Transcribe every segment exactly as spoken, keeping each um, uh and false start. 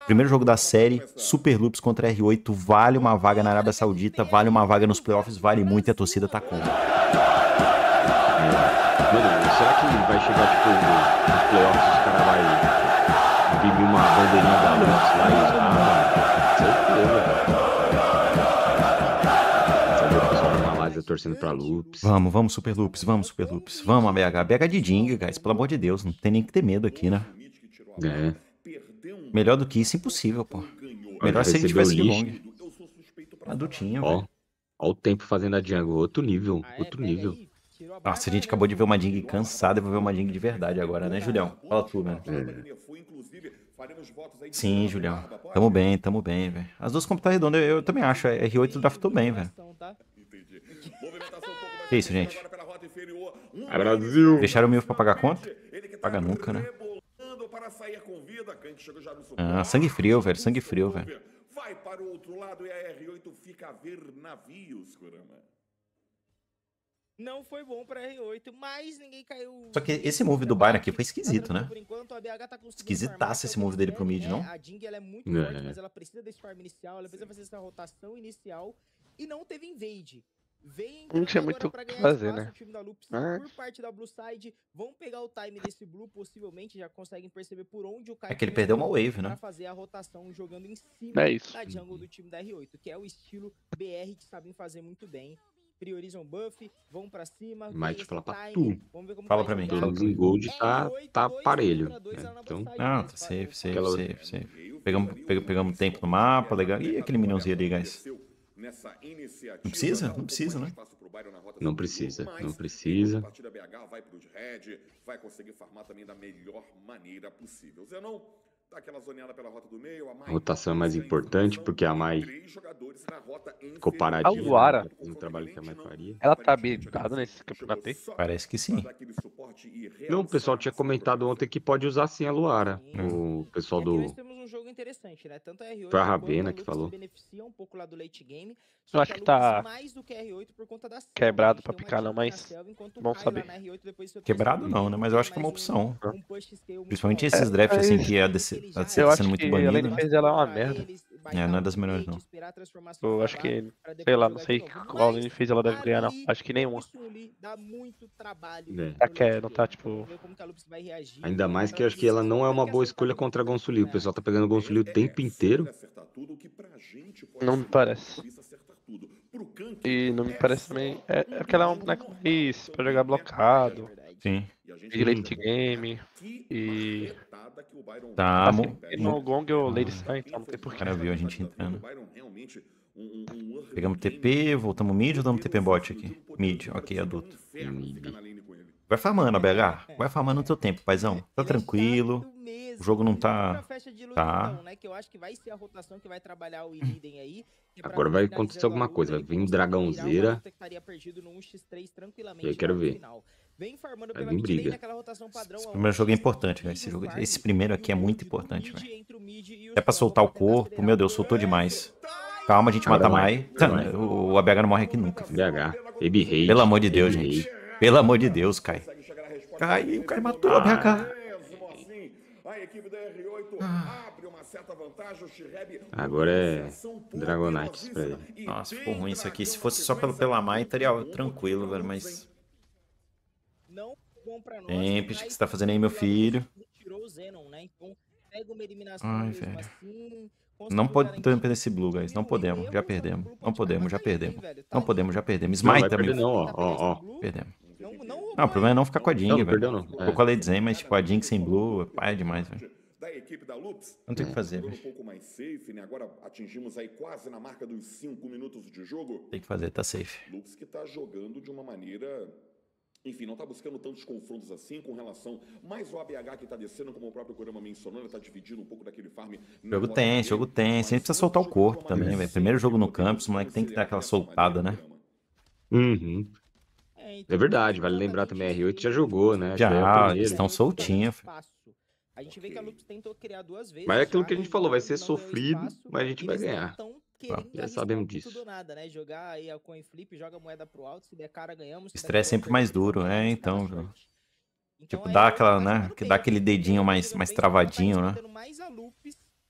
Primeiro jogo da série, Super Loops contra R oito, vale uma vaga na Arábia Saudita, vale uma vaga nos playoffs, vale muito e a torcida tá como. Mano, será que vai chegar, tipo, nos playoffs, os caras vai imprimir uma bandeirinha da Loops lá e... Ah, mano, certeza, velho. Sabe o pessoal da Malásia torcendo pra Loops. Vamos, vamos, Super Loops, vamos, Super Loops. Vamos, a B H. B H de Ding, guys, pelo amor de Deus, não tem nem que ter medo aqui, né? É. Melhor do que isso, impossível, pô. Melhor se ele tivesse de long. Adultinho, Ó, velho. ó o tempo fazendo a jungle, outro nível, outro nível. Nossa, a gente acabou de ver uma Ding cansada, eu vou ver uma Ding de verdade agora, né, Julião? Fala tu, velho. É. Sim, Julião. Tamo bem, tamo bem, velho. As duas compras tá redondas, eu, eu também acho. A R oito draftou bem, velho. Que isso, gente? Brasil! Deixaram o Milf pra pagar conta? Paga nunca, né? Ah, sangue frio, velho. Sangue frio, velho. Vai para o outro lado e a R oito fica a ver navios, Kurama. Não foi bom pra R oito, mas ninguém caiu. Só que esse move do Byron aqui foi esquisito, né? Esquisitaço esse move dele pro mid, não? A Ding ela é muito É. forte, mas ela precisa desse farm inicial, ela precisa fazer essa rotação inicial e não teve invade. Vem Não tinha agora muito pra o que ganhar fazer, espaço, né? o time da Loops Ah. por parte da Blue Side. Vão pegar o time desse Blue, possivelmente já conseguem perceber por onde o Kai É que ele perdeu uma wave, né? pra fazer a rotação jogando em cima É isso. da jungle do time da R oito, que é o estilo B R que sabem fazer muito bem. Priorizam buff, vão pra cima. Mas, tem tipo, ela esse tá time, tudo. vamos ver como Fala vai pra mim. jogar. Pelo menos em Gold tá, R oito, tá dois parelho. contra dois né? lá na Então, Blue Side, Não, mas tá safe, safe, Aquela- safe, safe. Pegamos, pegamos, pegamos tempo no mapa, legal. Ih, aquele minionzinho ali, guys. Não precisa? Não precisa, né? Não precisa, não precisa. A partida B H vai pro de Red, vai conseguir farmar também da melhor maneira possível. Zenon dá aquela zoneada pela rota do meio, a Mai A rotação é mais importante, porque a Mai três jogadores na rota ficou inferior. paradinha. A Luara. né, fazendo o trabalho que a Mai faria. Ela tá habilitada nesse campeonato aí? Parece que sim. Não, o pessoal tinha comentado ontem que pode usar sim a Luara. Hum. O pessoal E aqui do... nós temos um jogo interessante, né? Tanto a R oito Foi a quanto Ravena a que Lux falou. se beneficiam um pouco lá do late game. Eu acho a que Lux tá mais do que a R oito por conta da selva. quebrado A gente pra tem uma picar não, Jinx na mas selva, enquanto o bom Kai lá saber. na R oito depois foi Quebrado perceber não, né? Mas eu acho que é uma mais um- opção. um push scale muito Principalmente alto. esses drafts, assim, Mas- que a D C tá Eu sendo acho muito que a banido. lane phase dela é uma merda. É, não é das melhores, não. Eu acho que, sei lá, não sei qual lane phase ela deve ganhar, não. Acho que nenhuma. Dá muito trabalho. É. Tá que- não tá, tipo- Vamos ver como que a Lux vai reagir. Ainda mais que eu acho que ela não é uma boa escolha contra a Gonsulio. O pessoal tá pegando a Gonsulio o tempo inteiro. Não me parece. E não me parece também. É, é porque ela é um boneco mais pra jogar blocado. Sim. De late game. E. Tá, Assim, mo- e no Gong eu Lady Sun, então não tem O porquê. cara viu a gente entrando. Pegamos T P, voltamos mid ou damos T P bot aqui? Mid, ok, adulto. Vai farmando, A B H. Vai farmando no teu tempo, paizão. Tá tranquilo. O jogo não tá... Tá. Então, né, que eu acho que vai ser a rotação que vai trabalhar o Iliden aí. que é pra Agora vai finalizando acontecer a alguma luta coisa, e vai vir um conseguir dragãozeira. virar uma luta que estaria perdido no um contra três tranquilamente Eu quero lá no ver. final. Vem farmando Vai pela vir mid lane, briga. aquela rotação padrão, Esse é um primeiro jogo é X importante, velho. três Esse, jogo- farm, esse primeiro aqui é e muito o importante, mid velho. entre o mid e o É pra solo soltar o pra tentar corpo. acelerar Meu o Deus, jogo. soltou demais. Calma, a gente mata Vai, mais. vai. O, o A B H não morre aqui nunca, B filho. H. Baby Hate. Pelo amor de Deus, Baby gente. Hate. Pelo amor de Deus, Kai. Kai, o Kai matou o A B H. A equipe da R oito abre uma certa vantagem, o Shireb Agora é Dragonites pra ele. Nossa, ficou ruim isso aqui. Se fosse só pelo, pela Mai, estaria tranquilo, velho, mas... Não bom pra nós, Tempest, o que mas você tá fazendo aí, meu filho? tirou o Zenon, né? Então, pega uma eliminação Ai, mesmo velho. assim, Não conseguiu pode garantir perder esse blue, guys. Não um podemos, erro, já só que o perdemos. Blue Não pode podemos, já matar ele, perdemos. velho. Não Tá podemos, já perdemos. Não, Smite vai também. perder não, ó, ó, ó. Perdemos. Não, não, Não, o problema é não ficar com a Jing, Não, não velho. perdeu não. Tô É. com a Lady Zen, mas tipo, a Jing sem blue, pai é demais, velho. da equipe da Lux. Não tem o que fazer, Jogando um velho. pouco mais safe, né? Agora atingimos aí quase na marca dos cinco minutos de jogo. Tem que fazer, tá safe. Lux que tá jogando de uma maneira... Enfim, não tá buscando tantos confrontos assim com relação... Mais o A B H que tá descendo, como o próprio Kurama mencionou, ele tá dividindo um pouco daquele farm. na Jogo rota tenso, dele, jogo tenso. A gente mas precisa soltar o jogando corpo de uma também, maneira velho. Primeiro jogo no sempre campus, o moleque tem que dar aquela dessa soltada, maneira, né? Kurama. Uhum. É, então, É verdade, vale lembrar também, a R oito já jogou, né? Já, é o eles primeiro. estão soltinhos, filho. A gente vê que a Lux tentou criar duas vezes. Mas é aquilo já, que a gente e falou, vai não- ser não ganhou sofrido, espaço, mas a gente vai eles não ganhar. tão querendo já arriscar sabemos tudo disso. ou nada, né? Jogar aí a coin flip, joga a moeda pro alto, se der cara ganhamos. se der Estresse é cara, sempre mais perdemos, duro, vamos é, arriscar então, na viu? sorte. Então, Tipo, a dá R oito aquela, vai né? jogando Que bem, dá aquele né? dedinho Tá mais, jogando mais bem, só que tá travadinho, né? disputando mais a Lupes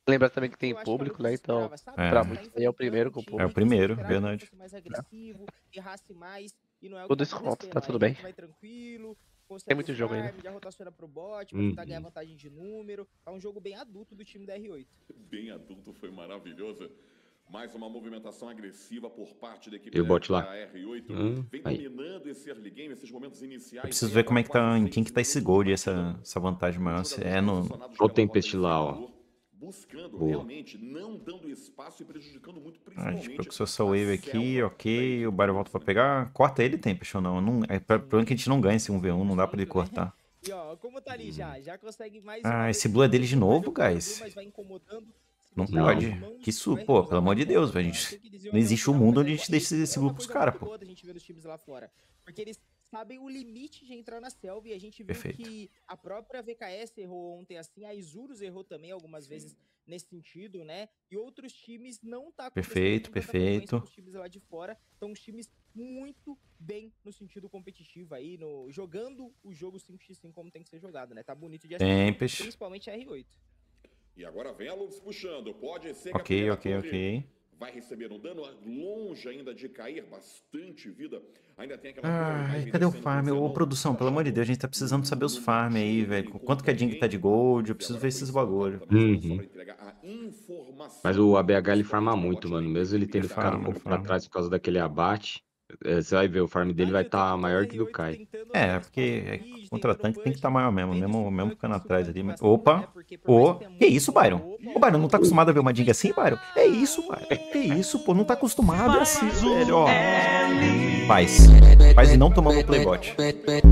Lembra também que tem Eu acho que a público, né? Lupus Então, esperava, sabe? É. pra Tá muitos aí é o primeiro com o enfrentando É o público. primeiro, esperava que ele verdade. fosse mais agressivo, errasse mais, e não é o que Tudo tá isso conta, acontecendo. tá A tudo bem. R oito vai tranquilo, Tem consegue muito os jogo ainda. farm, já rotaciona pro bot pra tentar ganhar Uhum. vantagem de número. É um jogo bem adulto do time da R oito. Bem adulto, foi maravilhoso. Mais uma movimentação agressiva por parte da equipe E o da, bot lá? da R oito. Hum, Vem aí. dominando esse early game, esses momentos iniciais. Eu preciso aí, ver agora como é que tá, quase em seis quem que tá esse minutos gold, de essa, partida. essa vantagem maior. Os Se jogadores é no... posicionados Olha o pela Tempest rota lá, ó. inferior, buscando Boa. realmente, não dando espaço e prejudicando muito, Ah, principalmente tipo, com essa a wave aqui, selva ok. da O Byron volta pra pegar. Corta ele, Tempest ou não? não é pra, pra que a gente não ganha esse um v um, não dá pra ele Muito, né? cortar. E ó, como tá ali já? Já consegue mais Ah, uma vez esse blue é dele de perdeu novo, o blue, guys. mas vai incomodando. Se Não deixar pode. nas mãos, Que isso, vai pô, recusar pelo amor de muito Deus, ponto, velho. né? Gente, Tem que dizer não até o existe um final, mundo mas onde é a igual- gente deixa esse, é esse uma blue pros coisa caras, muito pô. boa da gente ver os times lá fora. Porque eles sabem o limite de entrar na selva e a gente viu Perfeito. que a própria V K S errou ontem assim, a Isurus errou também algumas vezes nesse sentido, né? E outros times não tá acontecendo Perfeito, com tanta frequência perfeito. com os times lá de fora. Então os times muito bem no sentido competitivo aí, no, jogando o jogo cinco por cinco como tem que ser jogado, né? Tá bonito de assistir, Tempest. principalmente a R oito. E agora vem a Lux puxando. Pode ser que a Ok, primeira ok, torre ok. vai receber um dano longe ainda de cair, bastante vida. Ainda tem aquela torre mais Ai, bem cadê o descendo farm? com Ô, Zenon, produção, pelo amor de Deus, a gente tá precisando saber os farm aí, velho. Quanto que a Ding tá de gold? Eu preciso ver esses bagulho. Uhum. Mas o A B H ele farma muito, mano. Mesmo ele tendo Ele ficado farma, um pouco ele pra farma. trás por causa daquele abate, é, você vai ver, o farm dele vai estar maior que o do Kai. É, porque contra tanque tem que estar maior mesmo, mesmo, mesmo ficando atrás ali. Mas... Opa! Ô, que isso, Byron? Ô, Byron, não tá acostumado a ver uma Ding assim, Byron? É isso, Byron. É isso, pô, não tá acostumado, é assim, velho, ó. Faz. Faz e não tomando o playbot. É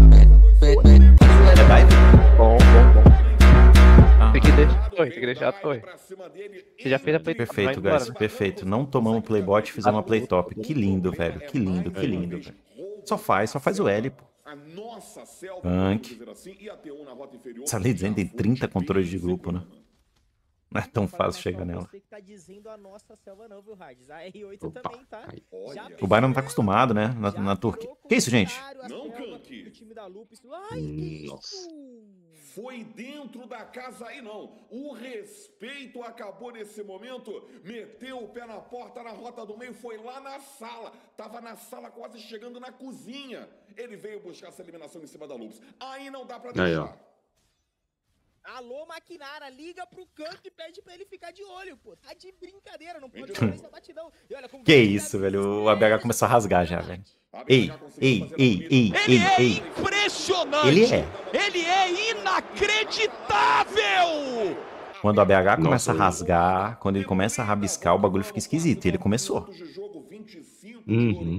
dive? Bom, bom, bom. Ah, Tem que deixar a torre, tem que deixar a torre. Você já fez a play top, vai perfeito, embora, guys, né? perfeito. Não tomamos o playbot e fizemos uma play top. Que lindo, velho, que lindo, que lindo, velho. Só faz, só faz o L, pô. Tank. Essa lei dizendo tem trinta controles de grupo, né? Não é tão fácil chegar nela. Você que tá dizendo a nossa selva não, viu, Hades? A R oito Opa, também tá. aí. Já O Byron não tá acostumado, né? Na, já na virou Turquia. Que isso, gente? comunitário a Não, selva Kank. do time da Lupus. Ai, que Nossa. isso? Foi dentro da casa aí, não. O respeito acabou nesse momento. Meteu o pé na porta, na rota do meio, foi lá na sala. Tava na sala, quase chegando na cozinha. Ele veio buscar essa eliminação em cima da Lupus. Aí não dá pra Aí, ó. deixar. Alô, Maquinara, liga pro Kank e pede pra ele ficar de olho, pô. Tá de brincadeira, não pode fazer essa batidão. E olha como Que vai isso, ficar velho. O A B H começou a rasgar já, velho. A B H Ei, conseguiu ei, fazer a ei, comida, ei, fazer ei, a- ei. Impressionante! Ele é. Ele é inacreditável! Quando o A B H começa a Nossa, rasgar, quando ele começa a rabiscar, o bagulho fica esquisito. E ele começou. Uhum.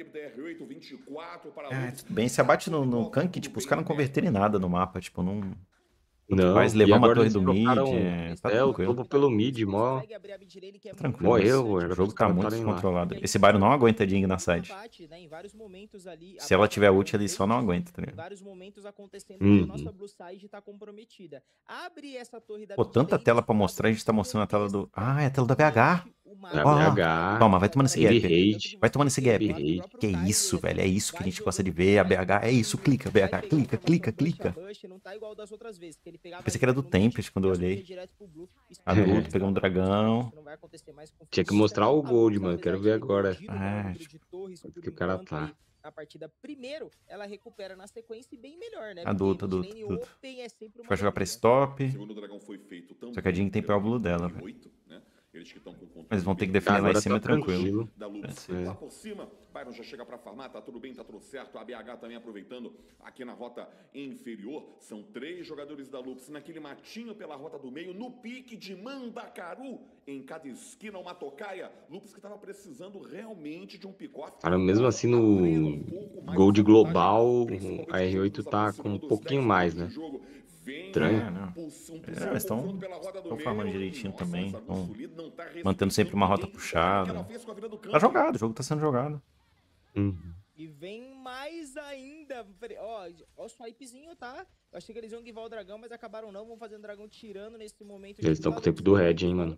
É, tudo bem, se abate no, no Kank, tipo, os caras não converterem nada no mapa, tipo, não... Não, Faz e levar uma agora torre eles do mid, trocaram- é, tá É, o tranquilo. topo pelo mid, mó. Consegue abrir a mid lane, que é muito Tranquilo. Morreu, interessante, o O jogo tá Tá muito lá. descontrolado. Esse Byron não aguenta Ding na side. combate, né, em vários momentos ali, Se ela a- tiver ult, ele só não aguenta, tá Em ligado? vários momentos acontecendo Uhum. que a nossa blue side tá comprometida. Abre essa torre da Pô, mid tanta lane, tela pra mostrar, a gente tá mostrando a tela do... Ah, é a tela da B H. É a Ó, B H. toma, vai tomando esse Ele gap. hate. Vai tomando esse gap. Ele hate. Que isso, velho, é isso que a gente gosta de ver. A B H, é isso, clica, B H, clica, clica, clica. Não tá igual das outras vezes, que ele pegava Pensei que era do no mid, Tempest quando eu já subia olhei. direto pro blue, Adulto, É. pegou um dragão. Não vai acontecer mais com Tinha que Fúria. mostrar o A gold, Lupus, mano. apesar Quero de ver ter agora. perdido o maior É, número de torres quanto por que o cara enquanto tá. aí na partida, primeiro, ela recupera na sequência e bem melhor, né? Adulto, Porque adulto, mid lane adulto. open é sempre uma Vai jogar pra delícia. stop. Segundo dragão foi feito também Só que a Jing tem pela pé blue dela, equipe velho. oito, né? Eles que estão com controle Eles vão ter que bem defender lá em Agora cima tá tranquilo. da Lupus. É. Lá por cima, Byron já chega pra farmar, tá tudo bem, tá tudo certo. A B H também aproveitando aqui na rota inferior. São três jogadores da Lupus naquele matinho pela rota do meio, no pique de Mandacaru. Em cada esquina, uma tocaia. Lupus que tava precisando realmente de um pick-off. Cara, mesmo assim no Gold Global, a R oito tá com um pouquinho mais, né? Estranho. É, não. É, eles estão estão farmando direitinho também. Estão mantendo sempre uma rota puxada. Tá jogado, o jogo tá sendo jogado. Uhum. E vem mais ainda. Ó, ó o swipezinho, tá? Eu achei que eles iam guivar o dragão, mas acabaram não. Vão fazendo o dragão tirando nesse momento. Eles estão com o tempo do Red, hein, mano.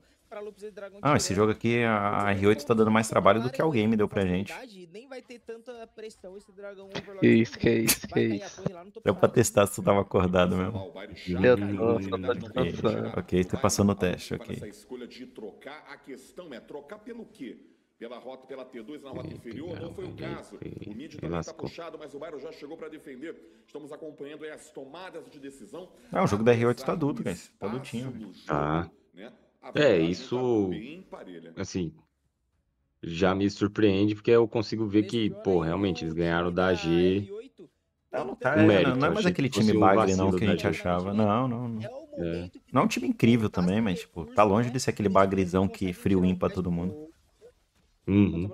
Lupus e Dragon Ah, esse jogo aqui, a R oito tá dando mais trabalho do que a Game deu pra gente. Nem vai ter tanta pressão esse Dragão Que isso, que isso, que isso. Deu pra testar se tu tava acordado mesmo. Eu tô, só tô descansando. Ok, você passou no teste, ok. Essa escolha de trocar, a questão é trocar pelo quê? Pela rota, pela T dois na rota inferior, não foi o caso. O mid também está puxado, mas o Byron já chegou para defender. Estamos acompanhando aí as tomadas de decisão. Ah, o jogo da R oito tá adulto, guys. Tá adultinho. Ah. É, isso, assim, já me surpreende, porque eu consigo ver que, pô, realmente, eles ganharam da A G. Não, não tá, Um mérito, não, não é mais achei aquele que fosse time um bagre vacilo não que a da gente gente. achava. Não, não, não. É. Não é um time incrível também, mas, tipo, tá longe de ser aquele bagrezão que frio win pra todo mundo. Uhum.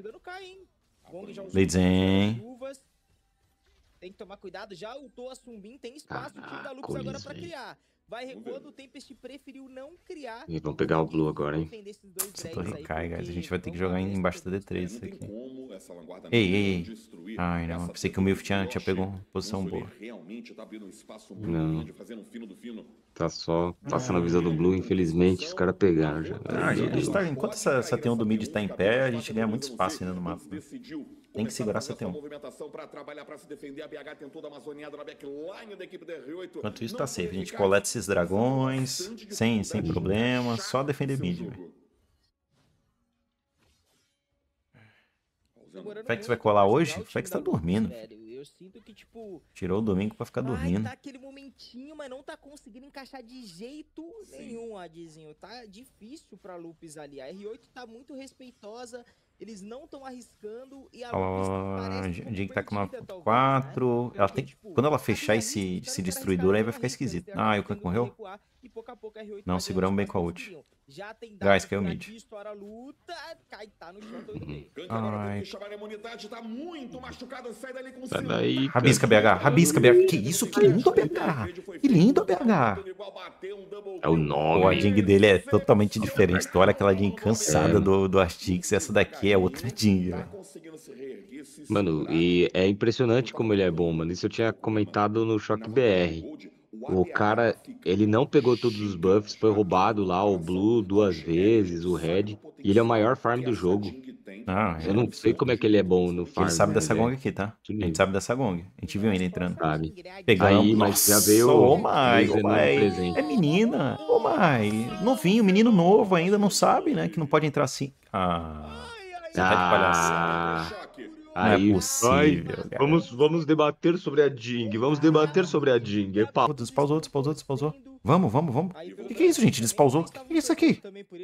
Lei Zen. Tem que tomar cuidado, já ultou a Sumbin, tem espaço o time da Lupus Caracoles, agora pra velho. criar. Vai recuando, o Tempest preferiu não criar. Eles vão pegar o Blue agora, hein? Essa torre cai, guys. A gente vai ter que jogar embaixo da D três isso aqui. Ei, ei, ei. Ai, não. Pensei que o Milf tinha, tinha pegado uma posição boa. Não. Tá só passando a visão do Blue, infelizmente, os caras pegaram já. Ah, a gente tá, enquanto essa, essa T um do mid tá em pé, a gente ganha muito espaço ainda no mapa. Né? Tem que segurar essa T um. Enquanto isso tá safe. A gente coleta esses dragões, sem, sem problema, só defender mid, velho. Fex vai colar hoje? O Fex tá dormindo. Eu sinto que, tipo, tirou o domingo pra ficar dormindo. Tá aquele momentinho, mas não tá conseguindo encaixar de jeito nenhum, Adizinho. Tá difícil pra Lupus ali. A R oito tá muito respeitosa. Eles não estão arriscando e a Lupus parece a Jing tá com nove ponto quatro. Ela tem, quando ela fechar esse, esse destruidor aí vai ficar esquisito. Ah, e o Clank morreu? Não, seguramos bem com a ult. Guys, caiu mid. Ai. Sai daí. Rabisca, B H. Rabisca, B H. Que isso? Que lindo, B H. Que lindo, B H. É o nome. Pô, a Jing dele é totalmente diferente. Tu olha aquela Jing cansada é. do, do Artix. Essa daqui é outra Jing, velho. Mano, e é impressionante como ele é bom, mano. Isso eu tinha comentado no Choque B R. O cara, ele não pegou todos os buffs, foi roubado lá o Blue duas vezes, o Red, e ele é o maior farm do jogo. Ah, eu não sei como é que ele é bom no farm. Ele sabe dessa gong aqui, tá? A gente sabe dessa gong. A gente viu ele entrando. Sabe. Pegando. Aí, mas já veio oh my, oh my. É menina. Oh my. Novinho, menino novo ainda, não sabe, né? Que não pode entrar assim. Ah. Você tá de palhaçada. Não aí, é possível, vai, vamos, vamos debater sobre a Jing. Vamos debater sobre a Jing. Pô, despausou, despausou, despausou. Vamos, vamos, vamos. O que, que é isso, gente? Despausou? O que, que é isso aqui?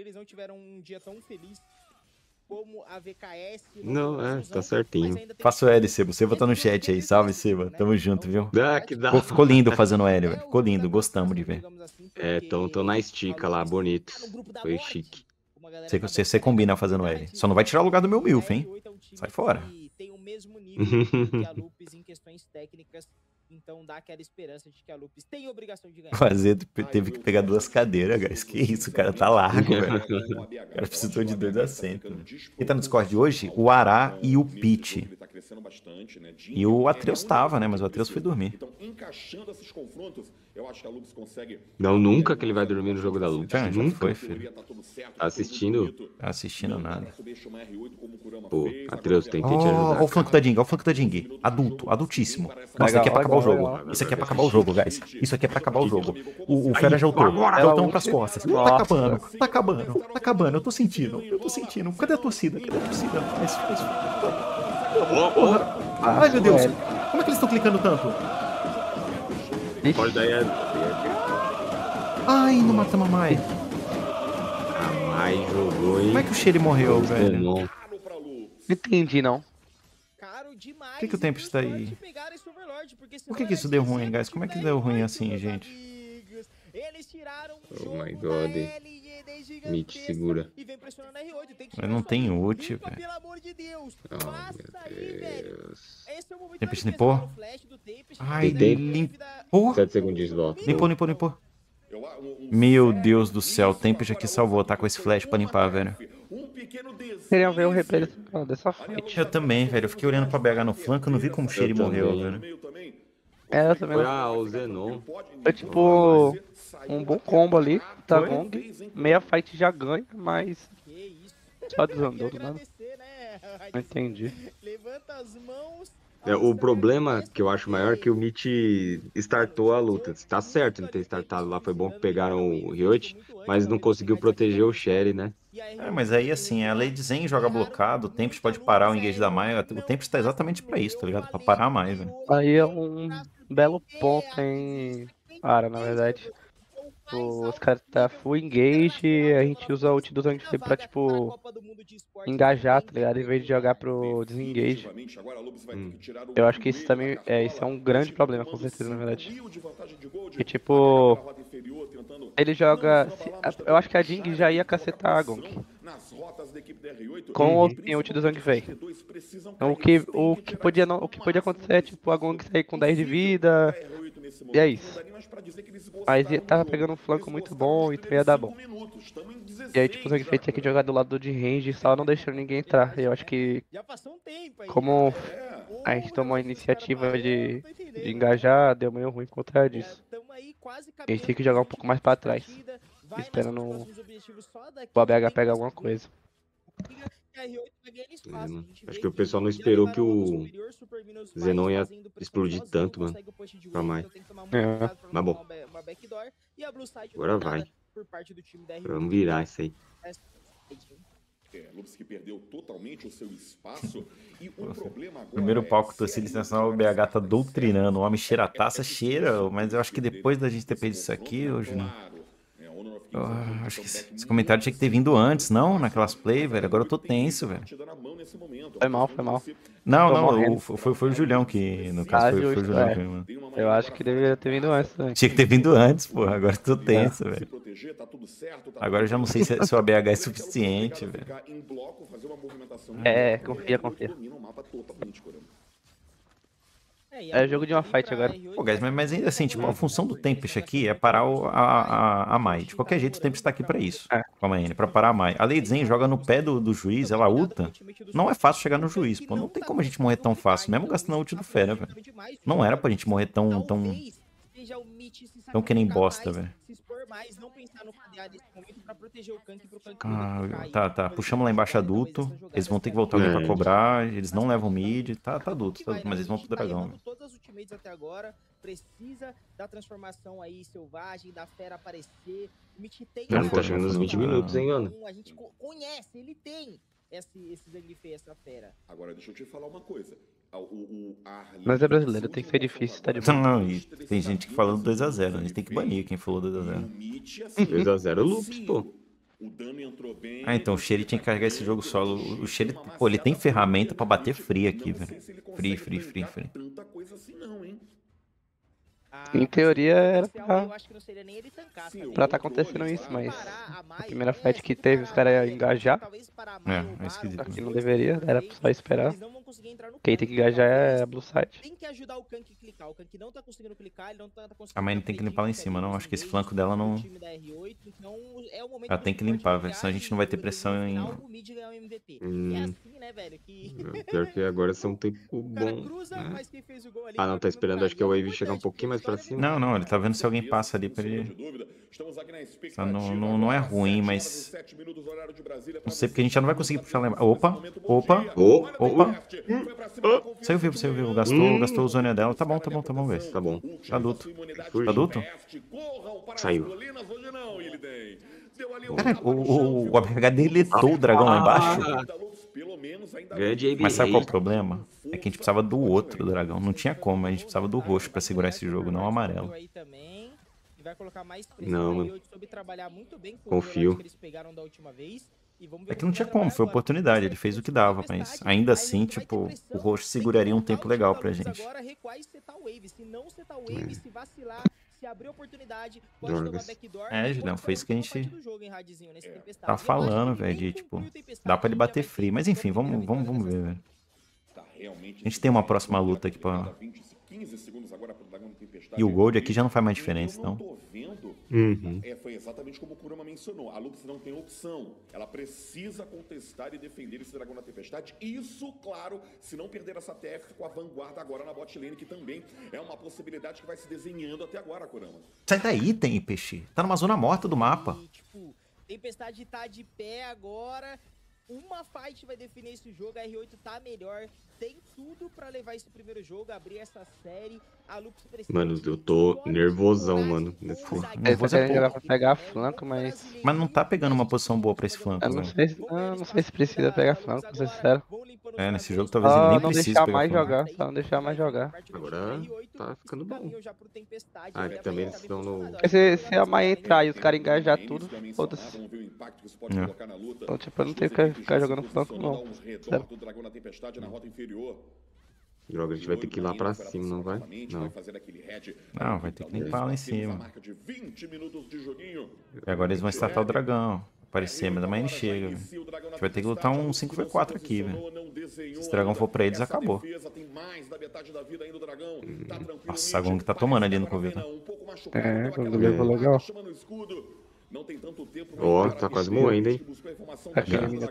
Não, é, tá certinho. Faça o L, Seba. O Seba tá no chat aí. Salve, Seba. Tamo junto, viu? Ah, que dá. Ficou, ficou lindo fazendo o L, velho. Ficou lindo, gostamos de ver. É, tão, tão na estica lá, bonito. Foi chique. Você, você, você combina fazendo L. Só não vai tirar o lugar do meu Milf, hein? Sai fora. Tem o mesmo nível que a Lupus em questões técnicas, então dá aquela esperança de que a Lupus tem obrigação de ganhar. Fazer, teve que pegar duas cadeiras, guys. Que isso, o cara tá largo, velho. O cara precisou de dois assentos. Quem tá no Discord hoje? O Ará e o Pete. E o Atreus tava, né? Mas o Atreus foi dormir. Não, nunca que ele vai dormir no jogo da Lupus. Já, já nunca foi, filho. Tá assistindo? Tá assistindo nada. Pô, Atreus tem que te ajudar. Olha o flanco da Jing, olha o flanco da Jing. Adulto, adultíssimo. Nossa, isso aqui é pra acabar o jogo. Isso aqui é pra acabar o jogo, guys. Isso aqui é pra acabar o jogo. O, o Fera já ultou. Já ultou pras costas. Tá acabando, tá acabando, tá acabando. Eu tô sentindo, eu tô sentindo. Cadê a torcida? Cadê a torcida? Faz, faz. Porra. Ai, meu Deus. Como é que eles estão clicando tanto? Pode dar aí. Ai, não mata a mamãe. A Mai jogou, hein? Como é que o Sherry morreu, velho? Não entendi, não. Por que, que o tempo está aí? Por que, que isso deu ruim, guys? Como é que deu ruim assim, gente? Oh my god. Mitch segura. Mas não tem ult, velho. Oh, meu Deus. Tempest limpou? Ai, limpou? sete segundinhos de volta. Limpou, limpou, limpou. Meu Deus do céu, o Tempest aqui salvou, tá com esse flash pra limpar, velho. Queria ver o replay dessa fight. Eu também, velho. Eu fiquei olhando pra B H no flanco, eu não vi como o Sherry morreu, velho. É, eu também. Foi ah, o Zenon. Foi tipo. um bom combo ali, tá Gong, meia fight já ganha, mas só desandou do nada. Não entendi. Levanta as mãos. É, o problema que eu acho maior é que o Mitch startou a luta. Tá certo não ter startado lá, foi bom que pegaram o Riot, mas não conseguiu proteger o Sherry, né? É, mas aí assim, a Lady Zen joga blocado, o Tempest pode parar o engage da Mai, o Tempest tá exatamente pra isso, tá ligado? Pra parar a Mai, velho. Aí é um belo ponto, hein, Ara, na verdade. Os caras tá full engage e a gente usa o ult do Zhang Fei pra, tipo, engajar, tá ligado? Em vez de jogar pro desengage. Hum. Eu acho que isso também é, isso é um grande problema, com certeza, na verdade. E, tipo, ele joga... Se, eu acho que a Jing já ia cacetar a Gong com o ult do Zhang Fei. Então, o que, o, que podia não, o que podia acontecer é, tipo, a Gong sair com dez de vida... E é isso. Mas ele tava pegando um flanco muito bom, então ia dar bom. E aí, tipo, o Zhang Fei tinha que jogar do lado de range, só não deixando ninguém entrar. E eu acho que, como a gente tomou a iniciativa de, de engajar, deu meio ruim por conta disso. A gente tem que jogar um pouco mais pra trás, esperando o A B H pegar alguma coisa. É, mano. Acho que o pessoal não esperou que o Zenon ia explodir tanto, mano. Pra mais. É. Mas bom. Agora vai. Vamos virar isso aí. É, Lupski perdeu totalmente o seu espaço e o problema agora Primeiro palco é torcida internacional, o B H tá doutrinando. O homem cheira a taça, cheira, mas eu acho que depois da gente ter perdido isso aqui, hoje, né? Eu acho que esse comentário tinha que ter vindo antes, não? Naquelas play, velho. Agora eu tô tenso, velho. Foi mal, foi mal. Não, Tô não, morrendo. o- foi, foi o Julião que, no caso, Ah, foi, foi o justo, Julião é. que me mandou. Eu acho que deveria ter vindo antes também. Tinha que ter vindo antes, porra. Agora eu tô tenso, velho. Agora eu já não sei se, se o A B H é suficiente, velho. É, confia, confia. É jogo de uma fight agora. Pô, guys, mas, mas ainda assim, tipo, a função do Tempest aqui é parar o, a, a, a Mai. De qualquer jeito, o Tempest tá aqui pra isso. É. Com a Mayenne, pra parar a Mai. A Lady Zen joga no pé do, do juiz, ela ulta. Não é fácil chegar no juiz, pô. Não tem como a gente morrer tão fácil, mesmo gastando a ult do Fera, velho. Não era pra gente morrer tão, tão, tão que nem bosta, velho. Ah, tá, tá. Puxamos lá embaixo adulto. Eles vão ter que voltar alguém pra É. cobrar. Eles não levam mid. Tá, tá adulto, tá adulto, mas eles vão pro dragão. velho. Todas as ultimates até agora, precisa da transformação aí selvagem, da fera aparecer. O Mitch tem Já não foi, tá chegando não nos foi. vinte minutos, hein, mano? A gente co- conhece, ele tem esse, esse Zhang Fei, essa fera. Agora deixa eu te falar uma coisa. O, o, a Mas é brasileiro, tem que ser difícil, tá de boa. Não, e tem gente que falando dois a zero. A gente tem que banir quem falou dois a zero. dois a zero Lupus, pô. O dano entrou bem. Ah, então o Sherry tinha que carregar esse jogo solo. O Sherry, pô, ele tem ferramenta pra bater free aqui, velho. Free, free, free, free. Tanta coisa assim não, hein? Em teoria era Esse pra, eu acho que não seria nem ele tancar, Sim, sabe? pra tá acontecendo isso, mas Parar a Mai, a primeira é, fight que teve, os caras iam engajar. talvez parar a Mai, É, o é Baron, esquisito. Aqui não deveria, era só esperar. eles não vão conseguir entrar no Quem tem que engajar é a Blue Side. Tem que ajudar o Kank a clicar. O Kank não tá conseguindo clicar, ele não tá conseguindo. A Mayne tem que limpar lá em cima, não. Acho que esse flanco dela não. Time da R oito, então é o momento Ela do tem que suporte limpar, de velho, senão a gente não vai ter viagem, pressão no em- final, o mid ganhar o M V P. Hum. É assim, né, velho? Que Pior que agora são um tempo o cara bom. cruza, né? mas quem fez o gol ali Ah, não, foi tá o esperando, acho que é o Wave Wave chegar um pouquinho mais pra cima. Não, não, ele tá vendo se alguém passa ali pra ele. Só não, não, não é ruim, mas. Não sei, porque a gente já não vai conseguir puxar lá embaixo. Opa, opa, Ô, opa. Saiu vivo, saiu vivo. Gastou, Hum. gastou o zônia dela. Tá bom, tá bom, tá bom, velho. tá bom. Tá adulto. Fui. Tá adulto? Saiu. Cara, o, o, o A B H deletou o dragão lá embaixo. Grande A B Mas sabe qual é o Rei. problema? É que a gente precisava do outro dragão. Não tinha como, a gente precisava do roxo pra segurar esse jogo, não o amarelo. Aí também, e vai colocar mais pressão Não, aí, mano. hoje soube trabalhar muito bem com o Confio. Leonardo que eles pegaram da última vez. E vamos ver É que como não tinha vai como, trabalhar foi agora. oportunidade, ele fez o que dava, mas ainda assim, tipo, o roxo seguraria um tempo legal pra gente. Agora recuar e setar o wave. Se não setar o wave, se vacilar, se abrir oportunidade, pode Drogas. tomar backdoor. É, e Julião, pode foi isso que a tomar gente parte do jogo, hein, Radzinho, nesse Tempestade. tá Eu acho falando, que velho, nem de, tipo, cumpriu o Tempestade, dá pra ele já bater vai free. ter Mas enfim, vamos, vamos, vamos ver, velho. A gente tem uma próxima luta aqui pra, quinze segundos agora pro Dragão Tempestade. E o Gold aqui já não faz mais diferença, eu não então. tô vendo. Uhum. É, foi exatamente como o Kurama mencionou. A Lux não tem opção. Ela precisa contestar e defender esse Dragão da Tempestade. Isso, claro, se não perder essa T F com a vanguarda agora na bot lane, que também é uma possibilidade que vai se desenhando até agora, Kurama. Sai daí, tem Peixe. Tá numa zona morta do mapa. E, tipo, Tempestade tá de pé agora. Uma fight vai definir esse jogo. A R oito tá melhor. Tem tudo pra levar esse primeiro jogo, abrir essa série. A Lux precisa. Mano, eu tô nervosão, mano. Nesse... Ele tá querendo jogar pra pouco. pegar flanco, mas... Mas não tá pegando uma posição boa pra esse flanco, Eu não velho. sei, se- eu não sei se precisa pegar flanco, pra ser sincero. É, nesse jogo talvez ele Só nem não precise deixar pegar mais flanco. jogar, só não deixar mais jogar. Agora tá ficando bom. Ah, que também eles estão no... Porque se, se a Maia entrar e os caras engajar tudo, foda-se. Vamos ver o impacto que isso pode É. colocar na luta. Então, tipo, eu não tenho que ficar jogando flanco, não. Dá um redor Sério. do Dragão da Tempestade na rota inferior. Droga, a gente vai ter que ir lá pra cima, não vai? Não. Não, vai ter que limpar lá em cima. E E agora eles vão startar o dragão. Aparecer, mas a Maine chega, velho. A gente vai ter que lutar um cinco v quatro aqui, velho. Se esse dragão for pra eles, acabou. Nossa, a Gong tá tomando ali no cover, né? É, quando levou legal. Não tem tanto tempo. Ó, tá quase moendo, hein? Aquele menino.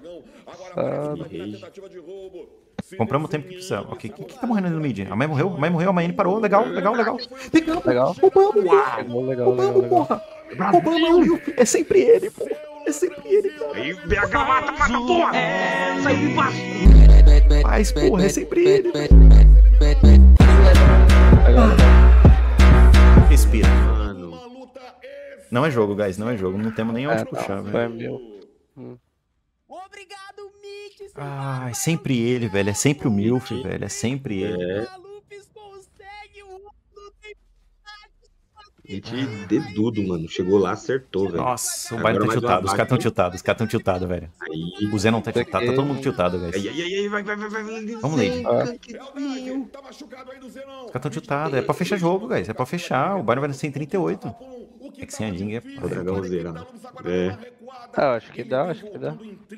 Compramos o tempo que precisava. Ok, quem que tá morrendo ali no mid? A Mai morreu? A Mai morreu, a Maine parou. Legal, legal, legal. Legal, Legal. roubamos, Legal, legal, legal, roubamos, legal. porra. Roubamos, viu? É sempre ele, porra. É sempre ele, cara. Aí, B H mata, mata, porra! Sai de baixo! Mas, porra, é sempre ele, velho. Respira. Mano, Não é jogo, guys, não é jogo. Não temos nem onde É, puxar, não, velho. foi meu. Obrigado, Mitch. Ah, é sempre ele, velho. É sempre o Milf, velho. É sempre ele. é... A Lupis consegue o do Hit dedudo, mano. Chegou lá, acertou, velho. Nossa, o Agora Byron tá mais uma tiltado. Os caras tão base. tiltados, os caras tão tiltados, velho. Aí... O Zé não tá tiltado, tá todo mundo tiltado, Ai, guys. ai, ai, ai, vai, vai, vai, vai, vai. Vamos, Lady. Ah. Tá machucado aí do Zenão. Os caras tão tiltados. É pra fechar jogo, guys. É pra fechar. O Byron vai nascer em trinta e oito. É que sem a Ding é O dragão zera. É. Ah, acho que dá, acho que dá.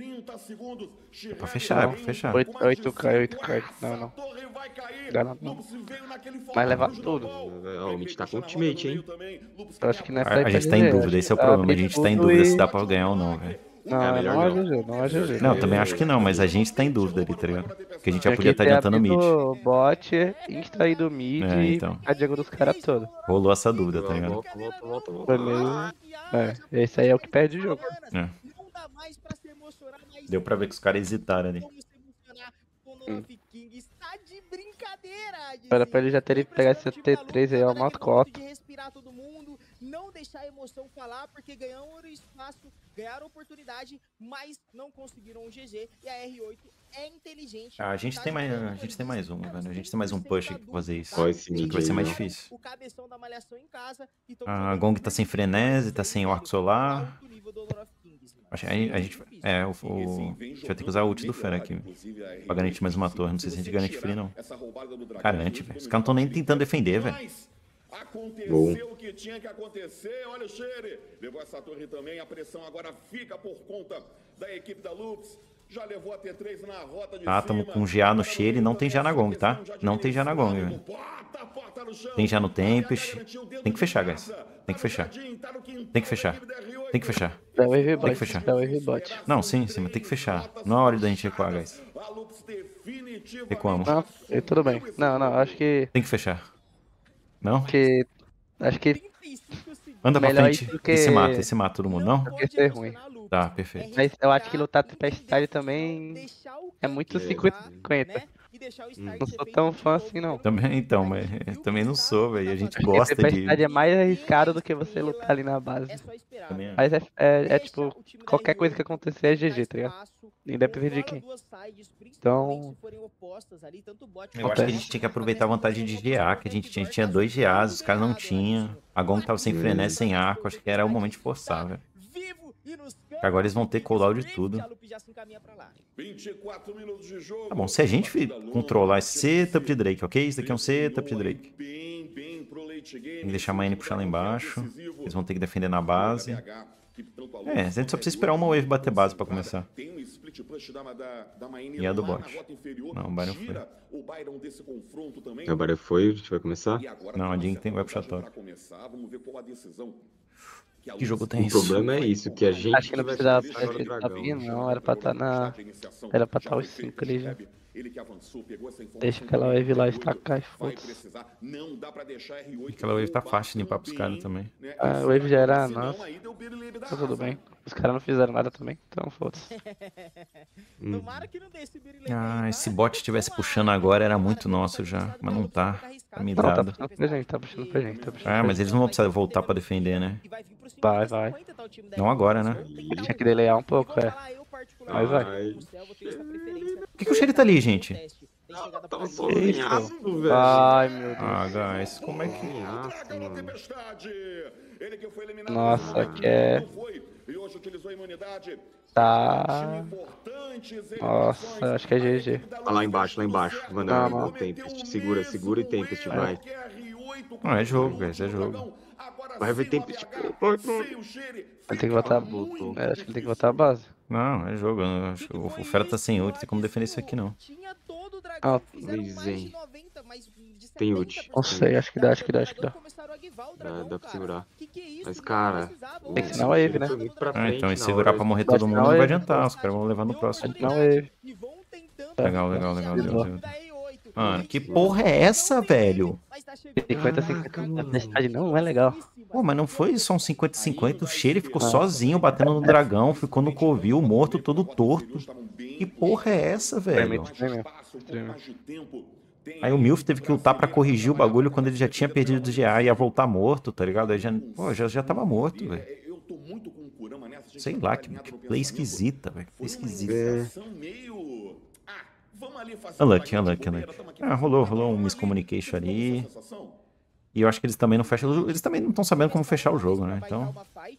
É pra fechar, é pra fechar. oito K, oito K. Não, não. Dá não, não. Mas leva tudo. Ó, o Mitch tá com ultimate, hein? Eu acho que nessa A, aí a gente tá em G G, dúvida, esse é o acho. problema. A Abrir gente tá em tudo dúvida e- se dá pra ganhar ou não, velho. Não, É, melhor não é não. G G, não é G G. Não, também acho que não, mas a gente tá em dúvida ali, tá ligado? Porque a gente já Tinha podia que estar ter adiantando o mid. abrido bot, extraído o mid É, e então. a Diego dos caras todo. Rolou essa dúvida, tá ligado? Volta, volta, volta, volta. Foi meio... É, esse aí é o que perde o jogo. É. Não dá mais pra se emocionar, mas Deu pra ver que os caras hesitaram ali. vamos se emocionar com o North King. Está de brincadeira, Era pra ele já ter pegado esse T três aí, ó, mato cota. de respirar todo mundo, não deixar a emoção falar, porque ganharam espaço, ganharam oportunidade, mas não conseguiram o G G. E a R oito é inteligente. Ah, a gente tá tem mais, jogando a gente tem com mais um, eles. velho. A gente tem mais um push aqui pra fazer isso. Ó, esse Acho mid que vai ser aí, mais ó. difícil. O cabeção da malhação em casa. E tão A jogando Gong com tá sem muito frenesi, tá sem o arco solar. alto nível do Honor of Kings, mano. Acho que a, a gente. É, o, o- a gente vai ter que usar o ult do Fera aqui. Pra garantir mais uma torre. Não sei se a gente garante free, não. Garante, velho. Os caras não tão nem tentando defender, velho. Aconteceu o que tinha que acontecer. Olha o Shere. Levou essa torre também. A pressão agora fica por conta da equipe da Lux. Já levou a T três na rota de Tá, tamo com G A no Shere e não tem G A na Gong, tá? Não tem G A na Gong, velho. Tem G A no Tempest. Tem que fechar, guys. Tem que fechar. Tem que fechar. Tem que fechar. Dá o Wave Tem que bot, fechar. dá o Wave bot. Não, sim, sim, mas tem que fechar. Não é hora da gente recuar, guys. Recuamos. Não, e tudo bem. Não, não, acho que... Tem que fechar. Não? que acho que trinta e cinco segundos. Anda pra Melhor frente isso do que- e se mata, e se mata todo mundo, não? Porque ser ruim. Tá, perfeito. Mas eu acho que lutar Tempestade também é muito cinquenta cinquenta. Não sou tão fã assim, não. Também, então, mas também não sou, velho. A gente Porque gosta de. Tempestade é mais arriscado do que você lutar ali na base. É só esperar. Também é. Mas é, é, é tipo, qualquer coisa que acontecer é G G, tá ligado? Independente de quem. Então- Eu acho que a gente tinha que aproveitar a vantagem de G A, que a gente tinha, a gente tinha dois G As, os caras não tinham. A Gong tava sem frenesi, sem arco, acho que era o momento de forçar, velho. Agora eles vão ter cooldown de tudo. vinte e quatro minutos de jogo. Tá bom, se a gente fi- controlar esse setup de Drake, ok? Isso daqui é um setup de Drake. Bem, bem pro late game. Tem que deixar a Maine puxar lá embaixo. Eles vão ter que defender na base. É, a gente só precisa esperar uma wave bater base pra começar. Split Push da, da, da Maine E a do lá bot. na rota inferior, Não, o Byron foi. tira o Byron desse confronto também. O Byron foi, a gente vai começar? E agora Não, tem a uma Jing certa tem- vai puxar vantagem top. pra começar. Vamos ver qual a decisão que a Que jogo Luz- tem O isso? problema é isso, que a gente Acho que não vai precisava ser fazer fora do esse dragão. tapinha, não. Era pra estar na. Era pra estar os cinco ali já. Ele que avançou, pegou essa informação Deixa aquela também, wave lá R oito estacar e vai foda-se. precisar. Não dá pra deixar R oito Aquela wave tá roubar fácil de limpar pros caras também, também. né? A Esse wave já era senão nossa. aí deu birulebe da Tá tudo asa. bem. Os caras não fizeram nada também, então foda-se. Hum. Tomara que não dê esse birulebe Ah, aí, se tá? bot estivesse puxando agora era muito nosso já, mas não tá. Tá me Não, tá dado. puxando pra gente, tá puxando pra gente, tá puxando Ah, pra mas gente. eles não vão precisar voltar pra defender, né? Vai, vai. Não agora, né? Tinha que delear um pouco, é. Mas vai. Por que, que o Sherry tá ali, gente? Tava Isso. sozinhaço, velho. Ai, meu Deus. Ah, guys, como é que... Sozinhaço, mano. Ele que foi eliminado Nossa, no momento que é- não foi, e hoje utilizou a imunidade. Tá. Importantes Nossa, acho que é G G. Ah, lá embaixo, lá embaixo. Manda Não, o não. Tempest. Segura, segura e Tempest, vai. Não, é jogo, guys, é jogo. Vai ver Tempest. Ele tem que botar. Voltou. É, acho que ele tem que botar a base. Não, é jogo. eu não acho- O o Fera tá sem ult, tem como defender isso aqui não. Ah, Luizen. Tem ult. Não sei, acho que dá, acho que dá, acho que dá. Dá, dá pra segurar. Mas, cara, Tem que ensinar a wave, né? foi muito pra Ah, frente então e na segurar hora. pra morrer Vai todo mundo tirar não o vai Eve. adiantar, os caras vão levar no próximo. Não, wave. Legal, legal, legal, Deus, Deus. Mano, que porra é essa, velho? cinquenta a cinquenta na metade não é legal. Pô, mas não foi só um cinquenta cinquenta, o Sherry ficou sozinho batendo no dragão, ficou no covil, morto, todo torto. Que porra é essa, velho? Aí o Milf teve que lutar pra corrigir o bagulho quando ele já tinha perdido o G A e ia voltar morto, tá ligado? Aí já, pô, já, já tava morto, velho. Eu tô muito com o Kurama nessa, gente. Sei lá, que, que play esquisita, velho. Play esquisita. Sensação meio... Ah, vamos ali fazer Unlucky, uma unlucky, bobeira, unlucky. tamo aqui Ah, fazendo rolou, uma rolou um bobeira, miscommunication vamos ali. essa sensação? E eu acho que eles também não fecham. Eles também não estão sabendo como fechar o jogo, né? Então.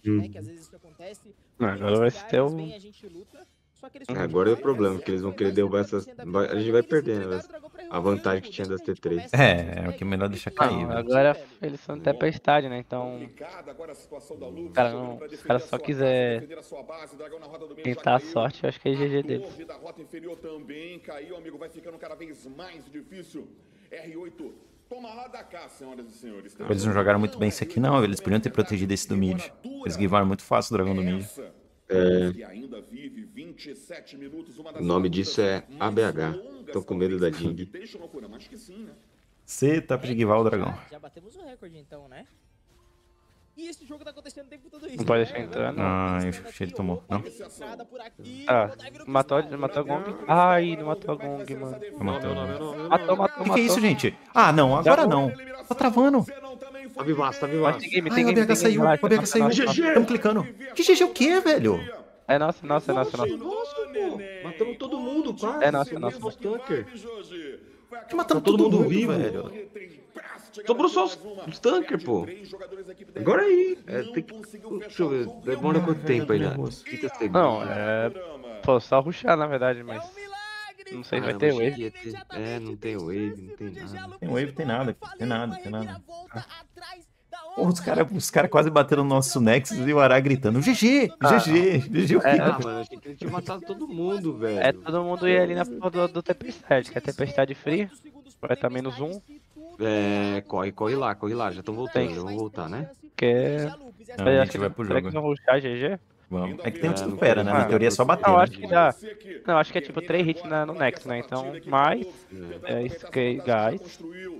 Não, agora vai ter o. Agora é o problema, que eles vão querer derrubar essas... vai- A gente vai perder, né? A vantagem que tinha das T três. É, é o que é melhor deixar cair, Não, velho. agora eles são tempestade, né? Então. Complicada agora a situação da Lux, Cara, jogando não- pra os defender caras a só sua quiser casa, defender a sua base, Dragão na rota do meio já tentar a caiu. sorte, eu acho que é G G A deles. torre da rota inferior também caiu, amigo, vai ficando cada vez mais difícil. R oito, toma lá da cá, senhoras e senhores. Eles não jogaram muito bem isso aqui, não. Eles podiam ter protegido esse do mid. Eles givaram muito fácil o dragão do mid. É. E ainda vive vinte e sete minutos, uma das O nome partidas disso é mais A B H. longas, Tô com medo da talvez, Jing. Deixa no Kurama, acho que sim, né? Você tá pra givar o dragão. Já batemos o recorde então, né? E esse jogo tá acontecendo o tempo todo isso. Não pode né? deixar entrar, não. Ah, o Sherry tomou. Não. Ah, matou, matou a Gong. Ai, não matou a Gong, mano. Matou. Matou, matou, O matou. que, que é isso, gente? Ah, não, agora não. Tá travando. Tá vivaço, tá Mas vivaço. tem game, Ai, tem o game, A B H tem game, saiu, relaxa, o A B H nossa, saiu. nossa, nossa. Estamos clicando. Que G G o quê, velho? É nossa, nossa, é nossa, nossa. Nossa, pô. Matamos todo mundo, quase. É nossa, nossa. Os tanker. Tá matando Tá todo todo mundo mundo, vivo. velho. Sobrou só os, os tanker, pô. Agora aí. É, tem que... Deixa eu ver. Demora quanto tempo aí, né? trinta segundos. Não, é. Pô, só rushar na verdade, mas. Não sei se vai ter Caramba, wave. ia ter- É, não tem wave, não tem nada. Tem wave, tem nada, tem nada, tem nada. Porra, os caras os cara quase bateram no nosso Nexus e o Ará gritando: G G, G G, G G o quê? É, Ah, mano, achei que ele tinha matado todo mundo, velho. É todo mundo ir ali na porra do, do Tempestade, que é Tempestade free. Vai estar menos um. É, corre, corre lá, corre lá. Já estão voltando, já vão voltar, né? Que é. Não, Eu a acho gente vai pro será jogo. que não rushar G G? Vamos. É que tem um É, não supera, né? Na tem- teoria é só bater. Não, né? acho que dá. Não, acho que é tipo três hits na, no Nex, né? Então, mais. É isso que, guys.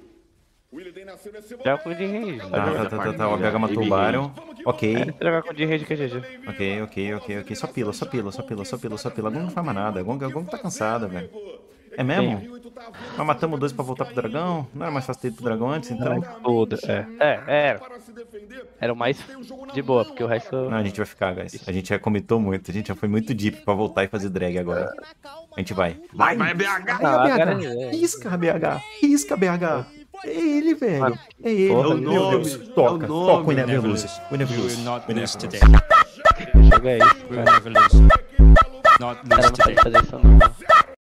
Já com o de range. Tá, tá, tá, tá, tá. O A B H matou o Byron. Ok, É, jogar com o de range que é G G. ok, ok, ok, ok. Só pila, só pila, só pila, só pila, só pila. A Gong não faz mais nada. A Gong, a Gong tá cansada, velho. É mesmo? Nós matamos dois pra voltar pro dragão? Não era mais fácil ter ido pro dragão antes, então? Toda, é. É, era. Era o mais de boa, porque o resto. Não, a gente vai ficar, guys. A gente já comitou muito. A gente já foi muito deep pra voltar e fazer drag agora. A gente vai. Vai, vai, B H! Ah, Ai, agora A B H. é. Risca, B H. Risca, B H. É ele, velho. Mano, É ele. porra, Meu nome, Deus. é o Toca. nome. Toca o Inever Lose. O Inever We Lose. will not lose today. Joga isso. We will never lose. Not Cara, lose não pode today. fazer isso não.